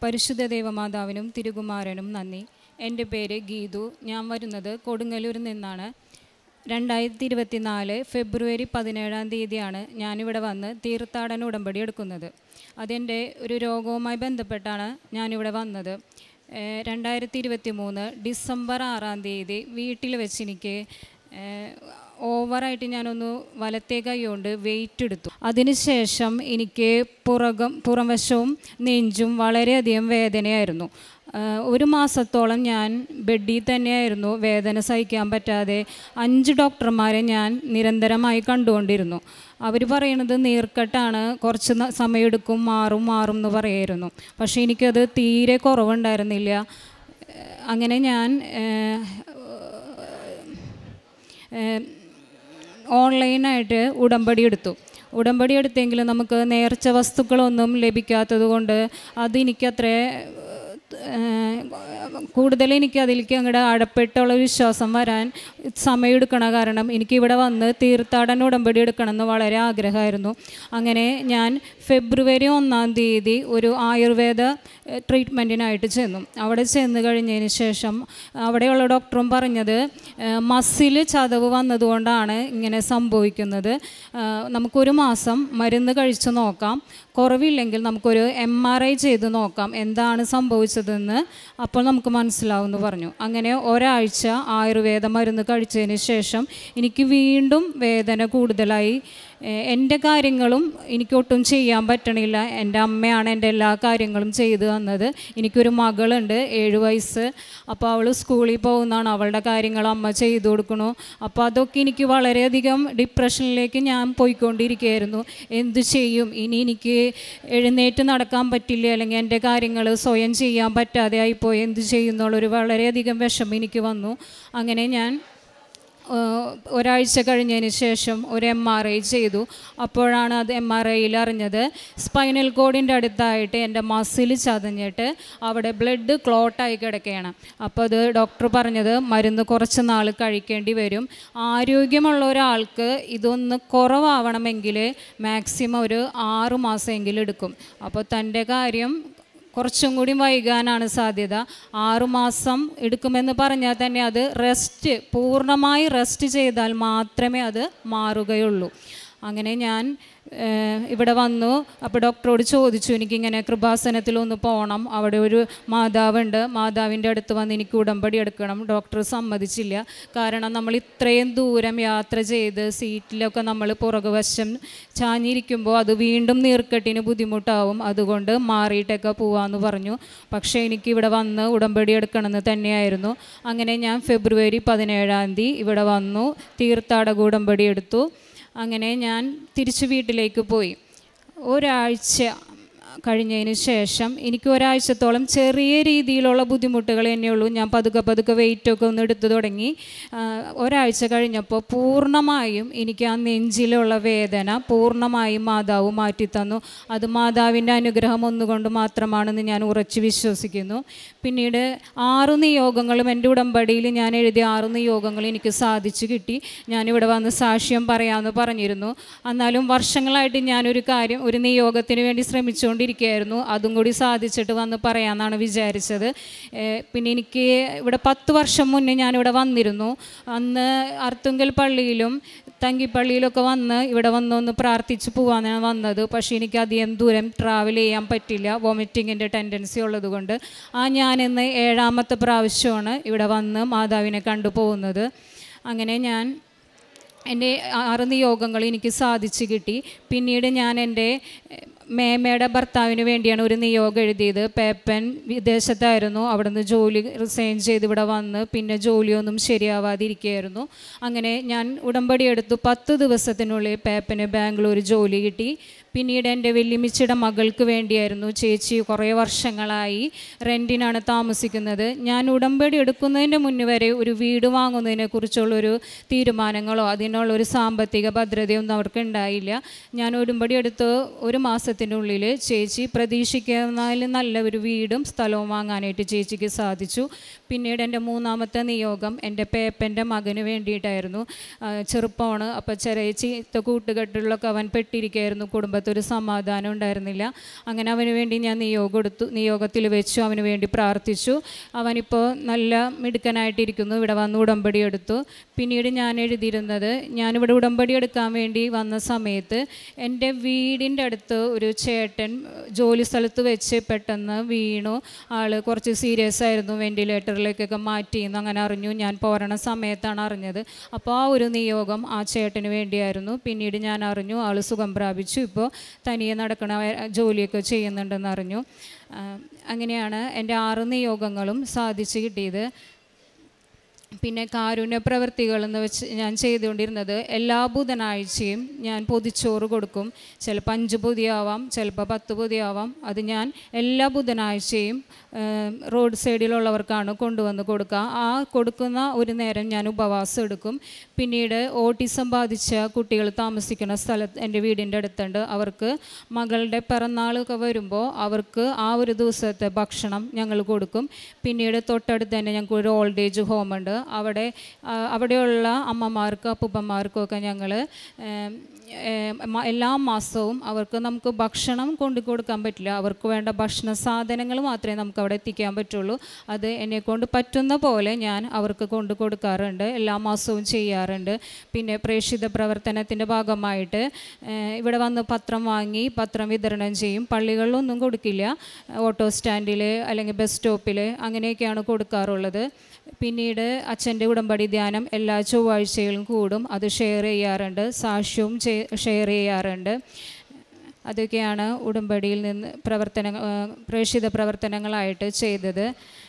പരിശുദ്ധ ദേവമാതാവിനും തിരുകുമാരനും നന്ദി. എൻ്റെ പേര് ഗീതു. ഞാൻ വരുന്നത് കൊടുങ്ങല്ലൂരിൽ നിന്നാണ്. 2024 ഫെബ്രുവരി 17 ഞാനിവിടെ വന്ന് തീർത്ഥാടന ഉടമ്പടി എടുക്കുന്നത്. അതെൻ്റെ ഒരു രോഗവുമായി ബന്ധപ്പെട്ടാണ് ഞാനിവിടെ വന്നത്. 2023 ഡിസംബർ 6 വീട്ടിൽ വെച്ച് എനിക്ക് ഓവറായിട്ട് ഞാനൊന്ന് വലത്തേ കൈ കൊണ്ട് വെയിറ്റ് എടുത്തു. അതിനുശേഷം എനിക്ക് പുറംവശവും നെഞ്ചും വളരെയധികം വേദനയായിരുന്നു. 1 മാസത്തോളം ഞാൻ ബെഡിൽ തന്നെയായിരുന്നു, വേദന സഹിക്കാൻ പറ്റാതെ. 5 ഡോക്ടർമാരെ ഞാൻ നിരന്തരമായി കണ്ടുകൊണ്ടിരുന്നു. അവർ പറയുന്നത് നീർക്കെട്ടാണ്, കുറച്ച് സമയമെടുക്കും, മാറും എന്ന് പറയായിരുന്നു. പക്ഷേ എനിക്കത് തീരെ കുറവുണ്ടായിരുന്നില്ല. അങ്ങനെ ഞാൻ ഓൺലൈനായിട്ട് ഉടമ്പടി എടുത്തെങ്കിലും നമുക്ക് നേർച്ച വസ്തുക്കളൊന്നും ലഭിക്കാത്തത് കൊണ്ട് അതെനിക്കത്ര കൂടുതൽ എനിക്ക് അതിലേക്ക് അങ്ങോട്ട് ആഴപ്പെട്ടുള്ള വിശ്വാസം വരാൻ സമയമെടുക്കണ കാരണം എനിക്കിവിടെ വന്ന് തീർത്ഥാടന ഉടമ്പടി എടുക്കണമെന്ന് വളരെ ആഗ്രഹമായിരുന്നു. അങ്ങനെ ഞാൻ ഫെബ്രുവരി 1 ഒരു ആയുർവേദ ട്രീറ്റ്മെൻറ്റിനായിട്ട് ചെന്നു. അവിടെ ചെന്ന് കഴിഞ്ഞതിന് ശേഷം അവിടെയുള്ള ഡോക്ടറും പറഞ്ഞത് മസിൽ ചതവ് വന്നതുകൊണ്ടാണ് ഇങ്ങനെ സംഭവിക്കുന്നത്. നമുക്കൊരു മാസം മരുന്ന് കഴിച്ച് നോക്കാം, കുറവില്ലെങ്കിൽ നമുക്കൊരു MRI ചെയ്ത് നോക്കാം എന്താണ് സംഭവിച്ചതെന്ന്, അപ്പോൾ നമുക്ക് മനസ്സിലാവുമെന്ന് പറഞ്ഞു. അങ്ങനെ ഒരാഴ്ച ആയുർവേദ മരുന്ന് കഴിച്ചതിന് ശേഷം എനിക്ക് വീണ്ടും വേദന കൂടുതലായി. എൻ്റെ കാര്യങ്ങളും എനിക്കൊട്ടും ചെയ്യാൻ പറ്റണില്ല. എൻ്റെ അമ്മയാണ് എൻ്റെ എല്ലാ കാര്യങ്ങളും ചെയ്തു തന്നത്. എനിക്കൊരു മകളുണ്ട്, 7 വയസ്സ്. അപ്പോൾ അവൾ സ്കൂളിൽ പോകുന്നതാണ്, അവളുടെ കാര്യങ്ങൾ അമ്മ ചെയ്തു കൊടുക്കണു. അപ്പോൾ അതൊക്കെ എനിക്ക് വളരെയധികം ഡിപ്രഷനിലേക്ക് ഞാൻ പോയിക്കൊണ്ടിരിക്കുകയായിരുന്നു. എന്തു ചെയ്യും, ഇനി എനിക്ക് എഴുന്നേറ്റ് നടക്കാൻ പറ്റില്ല, അല്ലെങ്കിൽ എൻ്റെ കാര്യങ്ങൾ സ്വയം ചെയ്യാൻ പറ്റാതെ ആയിപ്പോയി, എന്തു ചെയ്യുന്നുള്ളൊരു വളരെയധികം വിഷമം എനിക്ക് വന്നു. അങ്ങനെ ഞാൻ ഒരാഴ്ച കഴിഞ്ഞതിന് ശേഷം ഒരു MRI ചെയ്തു. അപ്പോഴാണ് അത് MRIയിൽ അറിഞ്ഞത് സ്പൈനൽ കോഡിൻ്റെ അടുത്തായിട്ട് എൻ്റെ മസിൽ ചതഞ്ഞിട്ട് അവിടെ ബ്ലഡ് ക്ലോട്ടായി കിടക്കുകയാണ്. അപ്പോൾ അത് ഡോക്ടർ പറഞ്ഞത് മരുന്ന് കുറച്ച് നാൾ കഴിക്കേണ്ടി വരും. ആരോഗ്യമുള്ള ഒരാൾക്ക് ഇതൊന്ന് കുറവാവണമെങ്കിൽ മാക്സിമം ഒരു 6 മാസമെങ്കിലും എടുക്കും. അപ്പോൾ തൻ്റെ കാര്യം കുറച്ചും കൂടി വൈകാനാണ് സാധ്യത. 6 മാസം എടുക്കുമെന്ന് പറഞ്ഞാൽ തന്നെ അത് പൂർണ്ണമായി റെസ്റ്റ് ചെയ്താൽ മാത്രമേ അത് മാറുകയുള്ളൂ. അങ്ങനെ ഞാൻ ഇവിടെ വന്നു. അപ്പോൾ ഡോക്ടറോട് ചോദിച്ചു, എനിക്കിങ്ങനെ കൃപാസനത്തിലൊന്ന് പോകണം, അവിടെ ഒരു മാതാവുണ്ട്, മാതാവിൻ്റെ അടുത്ത് വന്ന് എനിക്ക് ഉടമ്പടി എടുക്കണം. ഡോക്ടർ സമ്മതിച്ചില്ല. കാരണം നമ്മൾ ഇത്രയും ദൂരം യാത്ര ചെയ്ത് സീറ്റിലൊക്കെ നമ്മൾ പുറകുവശം ചാഞ്ഞിരിക്കുമ്പോൾ അത് വീണ്ടും നീർക്കെട്ടിന് ബുദ്ധിമുട്ടാവും, അതുകൊണ്ട് മാറിയിട്ടൊക്കെ പോവാമെന്ന് പറഞ്ഞു. പക്ഷേ എനിക്കിവിടെ വന്ന് ഉടമ്പടി എടുക്കണമെന്ന് തന്നെയായിരുന്നു. അങ്ങനെ ഞാൻ ഫെബ്രുവരി 17 ഇവിടെ വന്നു, തീർത്ഥാടക ഉടമ്പടി എടുത്തു. അങ്ങനെ ഞാൻ തിരിച്ച് വീട്ടിലേക്ക് പോയി. ഒരാഴ്ച കഴിഞ്ഞതിന് ശേഷം എനിക്ക് ഒരാഴ്ചത്തോളം ചെറിയ രീതിയിലുള്ള ബുദ്ധിമുട്ടുകൾ തന്നെയുള്ളൂ. ഞാൻ പതുക്കെ വെയിറ്റൊക്കെ ഒന്ന് എടുത്തു തുടങ്ങി. ഒരാഴ്ച കഴിഞ്ഞപ്പോൾ പൂർണ്ണമായും എനിക്ക് ആ നെഞ്ചിലുള്ള വേദന പൂർണ്ണമായും മാതാവ് മാറ്റിത്തന്നു. അത് മാതാവിൻ്റെ അനുഗ്രഹം ഒന്നുകൊണ്ട് മാത്രമാണെന്ന് ഞാൻ ഉറച്ചു വിശ്വസിക്കുന്നു. പിന്നീട് 6 നിയോഗങ്ങളും എൻ്റെ ഉടമ്പടിയിൽ ഞാൻ എഴുതിയ 6 നിയോഗങ്ങൾ എനിക്ക് സാധിച്ചു കിട്ടി. ഞാനിവിടെ വന്ന് സാക്ഷ്യം പറയാമെന്ന് പറഞ്ഞിരുന്നു. എന്നാലും വർഷങ്ങളായിട്ട് ഒരു നിയോഗത്തിന് വേണ്ടി ശ്രമിച്ചുകൊണ്ടിരിക്കുകയായിരുന്നു. അതും കൂടി സാധിച്ചിട്ട് വന്ന് പറയാമെന്നാണ് വിചാരിച്ചത്. പിന്നെ എനിക്ക് ഇവിടെ 10 വർഷം മുന്നേ ഞാനിവിടെ വന്നിരുന്നു. അന്ന് അർത്തുങ്കൽ പള്ളിയിലും തങ്കിപ്പള്ളിയിലൊക്കെ ഇവിടെ വന്നൊന്ന് പ്രാർത്ഥിച്ച് പോകാനാണ് വന്നത്. പക്ഷേ എനിക്ക് അധികം ദൂരം ട്രാവൽ ചെയ്യാൻ പറ്റില്ല, വോമിറ്റിങ്ങിൻ്റെ ടെൻഡൻസി ഉള്ളതുകൊണ്ട്. ഞാനിന്ന് 7ാമത്തെ പ്രാവശ്യമാണ് ഇവിടെ വന്ന് മാതാവിനെ കണ്ടുപോകുന്നത്. അങ്ങനെ ഞാൻ എൻ്റെ 6 നിയോഗങ്ങൾ എനിക്ക് സാധിച്ചു കിട്ടി. പിന്നീട് ഞാൻ എൻ്റെ മേമയുടെ ഭർത്താവിന് വേണ്ടിയാണ് ഒരു നിയോഗം എഴുതിയത്. പേപ്പൻ വിദേശത്തായിരുന്നു, അവിടെ നിന്ന് ജോലി റിസൈൻ ചെയ്ത് ഇവിടെ വന്ന് പിന്നെ ജോലിയൊന്നും ശരിയാവാതിരിക്കുകയായിരുന്നു. അങ്ങനെ ഞാൻ ഉടമ്പടി എടുത്തു. 10 ദിവസത്തിനുള്ളിൽ പേപ്പന് ബാംഗ്ലൂർ ജോലി കിട്ടി. പിന്നീട് എൻ്റെ വല്യമ്മച്ചിയുടെ മകൾക്ക് വേണ്ടിയായിരുന്നു. ചേച്ചി കുറേ വർഷങ്ങളായി റെൻറ്റിനാണ് താമസിക്കുന്നത്. ഞാൻ ഉടമ്പടി എടുക്കുന്നതിൻ്റെ മുന്നേ വരെ ഒരു വീട് വാങ്ങുന്നതിനെക്കുറിച്ചുള്ളൊരു തീരുമാനങ്ങളോ അതിനുള്ളൊരു സാമ്പത്തിക ഭദ്രതയൊന്നും അവർക്ക് ഉണ്ടായില്ല. ഞാൻ ഉടമ്പടി എടുത്ത് 1 മാസത്തിനുള്ളിൽ ചേച്ചി പ്രതീക്ഷിക്കുന്നതിൽ നല്ല ഒരു വീടും സ്ഥലവും വാങ്ങാനായിട്ട് ചേച്ചിക്ക് സാധിച്ചു. പിന്നീട് എൻ്റെ മൂന്നാമത്തെ നിയോഗം എൻ്റെ പേപ്പൻ്റെ മകന് വേണ്ടിയിട്ടായിരുന്നു. ചെറുപ്പമാണ്, അപ്പോൾ ചെറിയ ചീത്ത കൂട്ടുകെട്ടുകളിലൊക്കെ അവൻ പെട്ടിരിക്കുകയായിരുന്നു. കുടുംബത്തൊരു സമാധാനം ഉണ്ടായിരുന്നില്ല. അങ്ങനെ അവന് വേണ്ടി ഞാൻ നിയോഗത്തിൽ വെച്ചു, അവന് വേണ്ടി പ്രാർത്ഥിച്ചു. അവനിപ്പോൾ നല്ല മിടുക്കനായിട്ടിരിക്കുന്നു. ഇവിടെ വന്ന് ഉടമ്പടി എടുത്തു. പിന്നീട് ഞാൻ എഴുതിയിരുന്നത്, ഞാനിവിടെ ഉടമ്പടി എടുക്കാൻ വേണ്ടി വന്ന സമയത്ത് എൻ്റെ വീടിൻ്റെ അടുത്ത് ഒരു ചേട്ടൻ ജോലി സ്ഥലത്ത് വെച്ച് പെട്ടെന്ന് വീണു. ആൾ കുറച്ച് സീരിയസ് ആയിരുന്നു, വെൻറ്റിലേറ്ററിലേക്കൊക്കെ മാറ്റിയെന്ന് അങ്ങനെ അറിഞ്ഞു. ഞാൻ പോരണ സമയത്താണ് അറിഞ്ഞത്. അപ്പോൾ ആ ഒരു നിയോഗം ആ ചേട്ടന് വേണ്ടിയായിരുന്നു. പിന്നീട് ഞാൻ അറിഞ്ഞു ആൾ സുഖം പ്രാപിച്ചു, ഇപ്പോൾ തനിയെ നടക്കണ ജോലിയൊക്കെ ചെയ്യുന്നുണ്ടെന്ന് അറിഞ്ഞു. അങ്ങനെയാണ് എൻ്റെ 6 നിയോഗങ്ങളും സാധിച്ചു കിട്ടിയത്. പിന്നെ കാരുണ്യ പ്രവൃത്തികളെന്ന് വെച്ച് ഞാൻ ചെയ്തുകൊണ്ടിരുന്നത്, എല്ലാ ബുധനാഴ്ചയും ഞാൻ പൊതിച്ചോറ് കൊടുക്കും. ചിലപ്പോൾ 5 പൊതിയാവാം, ചിലപ്പോൾ 10 പൊതിയാവാം. അത് ഞാൻ എല്ലാ ബുധനാഴ്ചയും റോഡ് സൈഡിലുള്ളവർക്കാണ് കൊണ്ടുവന്ന് കൊടുക്കുക. ആ കൊടുക്കുന്ന ഒരു നേരം ഞാൻ ഉപവാസം എടുക്കും. പിന്നീട് ഓട്ടിസം ബാധിച്ച കുട്ടികൾ താമസിക്കുന്ന സ്ഥലത്ത് എൻ്റെ വീടിൻ്റെ അടുത്തുണ്ട്. അവർക്ക് മകളുടെ പിറന്നാളൊക്കെ വരുമ്പോൾ അവർക്ക് ആ ഒരു ദിവസത്തെ ഭക്ഷണം ഞങ്ങൾ കൊടുക്കും. പിന്നീട് തൊട്ടടുത്ത് തന്നെ ഞങ്ങൾക്ക് ഒരു ഓൾഡ് ഏജ് ഹോം ഉണ്ട്. അവിടെയുള്ള അമ്മമാർക്കും അപ്പൂപ്പന്മാർക്കും ഒക്കെ ഞങ്ങൾ എല്ലാ മാസവും അവർക്ക് നമുക്ക് ഭക്ഷണം കൊണ്ടു കൊടുക്കാൻ പറ്റില്ല. അവർക്ക് വേണ്ട ഭക്ഷണ സാധനങ്ങൾ മാത്രമേ നമുക്ക് അവിടെ എത്തിക്കാൻ പറ്റുള്ളൂ. അത് എന്നെക്കൊണ്ട് പറ്റുന്ന പോലെ ഞാൻ അവർക്ക് കൊണ്ടു കൊടുക്കാറുണ്ട്, എല്ലാ മാസവും ചെയ്യാറുണ്ട്. പിന്നെ പ്രേക്ഷിത പ്രവർത്തനത്തിൻ്റെ ഭാഗമായിട്ട് ഇവിടെ വന്ന് പത്രം വാങ്ങി പത്രം വിതരണം ചെയ്യും. പള്ളികളിലൊന്നും കൊടുക്കില്ല, ഓട്ടോ സ്റ്റാൻഡിൽ അല്ലെങ്കിൽ ബസ് സ്റ്റോപ്പിൽ അങ്ങനെയൊക്കെയാണ് കൊടുക്കാറുള്ളത്. പിന്നീട് അച്ഛൻ്റെ ഉടമ്പടി ധ്യാനം എല്ലാ ചൊവ്വാഴ്ചകളും കൂടും, അത് ഷെയർ ചെയ്യാറുണ്ട്. സാക്ഷ്യവും ഷെയർ ചെയ്യാറുണ്ട്. അതൊക്കെയാണ് ഉടമ്പടിയിൽ നിന്ന് പ്രേക്ഷിത പ്രവർത്തനങ്ങളായിട്ട് ചെയ്തത്.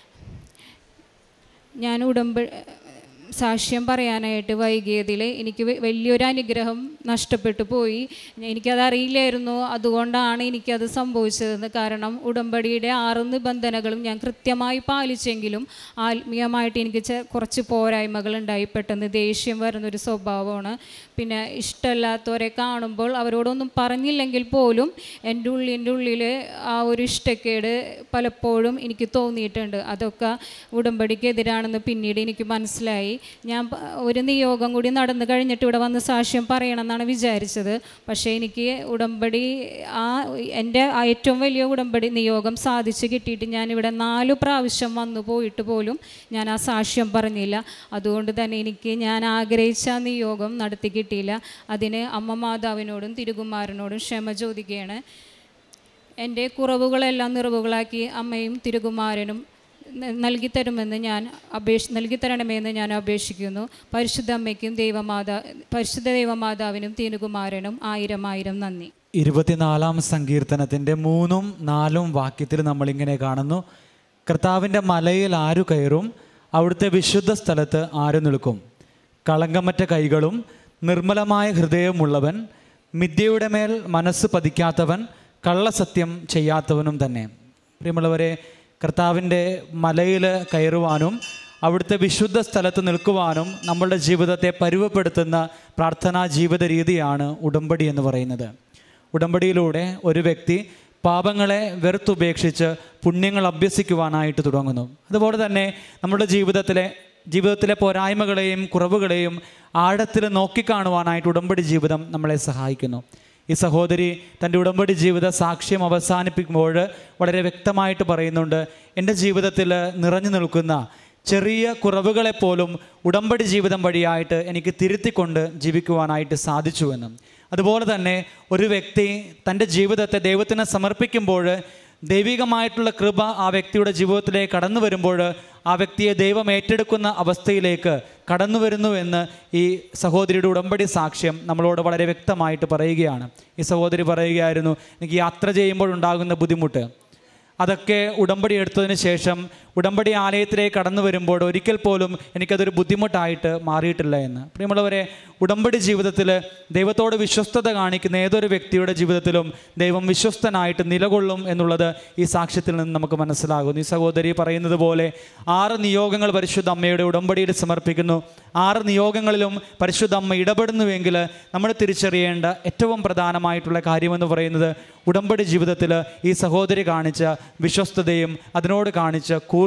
ഞാൻ സാക്ഷ്യം പറയാനായിട്ട് വൈകിയതിൽ എനിക്ക് വലിയൊരു അനുഗ്രഹം നഷ്ടപ്പെട്ടു പോയി. എനിക്കതറിയില്ലായിരുന്നു, അതുകൊണ്ടാണ് എനിക്കത് സംഭവിച്ചതെന്ന്. കാരണം ഉടമ്പടിയുടെ 6 നിബന്ധനകളും ഞാൻ കൃത്യമായി പാലിച്ചെങ്കിലും ആത്മീയമായിട്ട് എനിക്ക് കുറച്ച് പോരായ്മകളുണ്ടായി. പെട്ടെന്ന് ദേഷ്യം വരുന്നൊരു സ്വഭാവമാണ്. പിന്നെ ഇഷ്ടമല്ലാത്തവരെ കാണുമ്പോൾ അവരോടൊന്നും പറഞ്ഞില്ലെങ്കിൽ പോലും എൻ്റെ ഉള്ളിൽ ആ ഒരു ഇഷ്ടക്കേട് പലപ്പോഴും എനിക്ക് തോന്നിയിട്ടുണ്ട്. അതൊക്കെ ഉടമ്പടിക്കെതിരാണെന്ന് പിന്നീട് എനിക്ക് മനസ്സിലായി. ഞാൻ ഒരു നിയോഗം കൂടി നടന്നു കഴിഞ്ഞിട്ട് ഇവിടെ വന്ന് സാക്ഷ്യം പറയണമെന്നാണ് വിചാരിച്ചത്. പക്ഷേ എനിക്ക് ഉടമ്പടി എൻ്റെ ഏറ്റവും വലിയ ഉടമ്പടി നിയോഗം സാധിച്ച് കിട്ടിയിട്ട് ഞാനിവിടെ 4 പ്രാവശ്യം വന്നു പോയിട്ട് പോലും ഞാൻ ആ സാക്ഷ്യം പറഞ്ഞില്ല. അതുകൊണ്ട് തന്നെ ഞാൻ ആഗ്രഹിച്ച ആ നിയോഗം നടത്തി കിട്ടിയില്ല. അതിന് അമ്മ മാതാവിനോടും തിരുകുമാരനോടും ക്ഷമ ചോദിക്കുകയാണ്. എൻ്റെ കുറവുകളെല്ലാം നിറവുകളാക്കി അമ്മയും തിരുകുമാരനും നൽകിത്തരണമെന്ന് ഞാൻ അപേക്ഷിക്കുന്നു. പരിശുദ്ധ അമ്മയ്ക്കും പരിശുദ്ധ ദൈവമാതാവിനും തിരുകുമാരനും 1000 നന്ദി. 24-ാം സങ്കീർത്തനത്തിൻ്റെ 3ഉം 4ഉം വാക്യത്തിൽ നമ്മളിങ്ങനെ കാണുന്നു: കർത്താവിൻ്റെ മലയിൽ ആരു കയറും, അവിടുത്തെ വിശുദ്ധ സ്ഥലത്ത് ആരു നിൽക്കും? കളങ്കമറ്റ കൈകളും നിർമ്മലമായ ഹൃദയമുള്ളവൻ, മിഥ്യയുടെ മേൽ മനസ്സ് പതിക്കാത്തവൻ, കള്ളസത്യം ചെയ്യാത്തവനും തന്നെ. പ്രിയമുള്ളവരെ, കർത്താവിൻ്റെ മലയിൽ കയറുവാനും അവിടുത്തെ വിശുദ്ധ സ്ഥലത്ത് നിൽക്കുവാനും നമ്മളുടെ ജീവിതത്തെ പരുവപ്പെടുത്തുന്ന പ്രാർത്ഥനാ ജീവിത രീതിയാണ് ഉടമ്പടി എന്ന് പറയുന്നത്. ഉടമ്പടിയിലൂടെ ഒരു വ്യക്തി പാപങ്ങളെ വെറുത്തുപേക്ഷിച്ച് പുണ്യങ്ങൾ അഭ്യസിക്കുവാനായിട്ട് തുടങ്ങുന്നു. അതുപോലെ തന്നെ നമ്മുടെ ജീവിതത്തിലെ പോരായ്മകളെയും കുറവുകളെയും ആഴത്തിൽ നോക്കിക്കാണുവാനായിട്ട് ഉടമ്പടി ജീവിതം നമ്മളെ സഹായിക്കുന്നു. ഈ സഹോദരി തൻ്റെ ഉടമ്പടി ജീവിത സാക്ഷ്യം അവസാനിപ്പിക്കുമ്പോൾ വളരെ വ്യക്തമായിട്ട് പറയുന്നുണ്ട്, എൻ്റെ ജീവിതത്തിൽ നിറഞ്ഞു നിൽക്കുന്ന ചെറിയ കുറവുകളെപ്പോലും ഉടമ്പടി ജീവിതം വഴിയായിട്ട് എനിക്ക് തിരുത്തിക്കൊണ്ട് ജീവിക്കുവാനായിട്ട് സാധിച്ചുവെന്നും. അതുപോലെ തന്നെ ഒരു വ്യക്തി തൻ്റെ ജീവിതത്തെ ദൈവത്തിന് സമർപ്പിക്കുമ്പോൾ ദൈവികമായിട്ടുള്ള കൃപ ആ വ്യക്തിയുടെ ജീവിതത്തിലേക്ക് കടന്നു വരുമ്പോൾ ആ വ്യക്തിയെ ദൈവം ഏറ്റെടുക്കുന്ന അവസ്ഥയിലേക്ക് കടന്നു വരുന്നുവെന്ന് ഈ സഹോദരിയുടെ ഉടമ്പടി സാക്ഷ്യം നമ്മളോട് വളരെ വ്യക്തമായിട്ട് പറയുകയാണ്. ഈ സഹോദരി പറയുകയായിരുന്നു, എനിക്ക് യാത്ര ചെയ്യുമ്പോഴുണ്ടാകുന്ന ബുദ്ധിമുട്ട് അതൊക്കെ ഉടമ്പടി എടുത്തതിന് ശേഷം ഉടമ്പടി ആലയത്തിലേക്ക് കടന്നു വരുമ്പോൾ ഒരിക്കൽ പോലും എനിക്കതൊരു ബുദ്ധിമുട്ടായിട്ട് മാറിയിട്ടില്ല എന്ന്. പ്രിയമുള്ളവരെ, ഉടമ്പടി ജീവിതത്തിൽ ദൈവത്തോട് വിശ്വസ്തത കാണിക്കുന്ന ഏതൊരു വ്യക്തിയുടെ ജീവിതത്തിലും ദൈവം വിശ്വസ്തനായിട്ട് നിലകൊള്ളും എന്നുള്ളത് ഈ സാക്ഷ്യത്തിൽ നിന്ന് നമുക്ക് മനസ്സിലാകുന്നു. ഈ സഹോദരി പറയുന്നത് പോലെ 6 നിയോഗങ്ങൾ പരിശുദ്ധ അമ്മയുടെ ഉടമ്പടിയിൽ സമർപ്പിക്കുന്നു. 6 നിയോഗങ്ങളിലും പരിശുദ്ധ അമ്മ ഇടപെടുന്നുവെങ്കിൽ നമ്മൾ തിരിച്ചറിയേണ്ട ഏറ്റവും പ്രധാനമായിട്ടുള്ള കാര്യമെന്ന് പറയുന്നത് ഉടമ്പടി ജീവിതത്തിൽ ഈ സഹോദരി കാണിച്ച വിശ്വസ്തതയും അതിനോട് കാണിച്ച കൂറും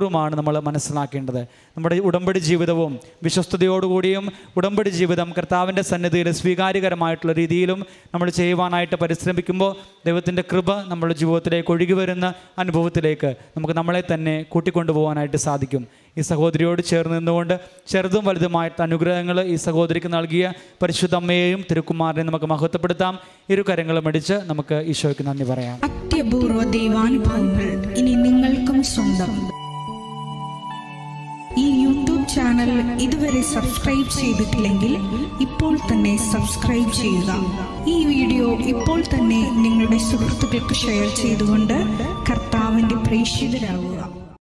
അത്യപൂർവമാണ് നമ്മൾ മനസ്സിലാക്കേണ്ടത്. നമ്മുടെ ഉടമ്പടി ജീവിതവും വിശ്വസ്തയോടുകൂടിയും ഉടമ്പടി ജീവിതം കർത്താവിൻ്റെ സന്നിധിയിൽ സ്വീകാര്യകരമായിട്ടുള്ള രീതിയിലും നമ്മൾ ചെയ്യുവാനായിട്ട് പരിശ്രമിക്കുമ്പോൾ ദൈവത്തിൻ്റെ കൃപ നമ്മുടെ ജീവിതത്തിലേക്ക് ഒഴുകി വരുന്ന അനുഭവത്തിലേക്ക് നമുക്ക് നമ്മളെ തന്നെ കൂട്ടിക്കൊണ്ടുപോകാനായിട്ട് സാധിക്കും. ഈ സഹോദരിയോട് ചേർന്ന് നിന്നുകൊണ്ട് ചെറുതും വലുതുമായിട്ട് അനുഗ്രഹങ്ങൾ ഈ സഹോദരിക്ക് നൽകിയ പരിശുദ്ധ അമ്മയെയും തിരുക്കുമാരനെയും നമുക്ക് മഹത്വപ്പെടുത്താം. ഇരു കരങ്ങളും അടിച്ച് നമുക്ക് ഈശോയ്ക്ക് നന്ദി പറയാം. അത്യപൂർവ ദൈവാനുഭവങ്ങൾ ഇനി നിങ്ങൾക്കും സ്വന്തം. ഈ യൂട്യൂബ് ചാനൽ ഇതുവരെ സബ്സ്ക്രൈബ് ചെയ്തിട്ടില്ലെങ്കിൽ ഇപ്പോൾ തന്നെ സബ്സ്ക്രൈബ് ചെയ്യുക. ഈ വീഡിയോ ഇപ്പോൾ തന്നെ നിങ്ങളുടെ സുഹൃത്തുക്കൾക്ക് ഷെയർ ചെയ്തുകൊണ്ട് കർത്താവിൻ്റെ പ്രേക്ഷിതരാകുക.